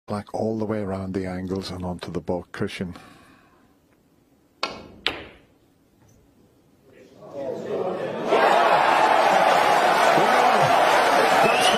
black all the way around the angles and onto the bulk cushion.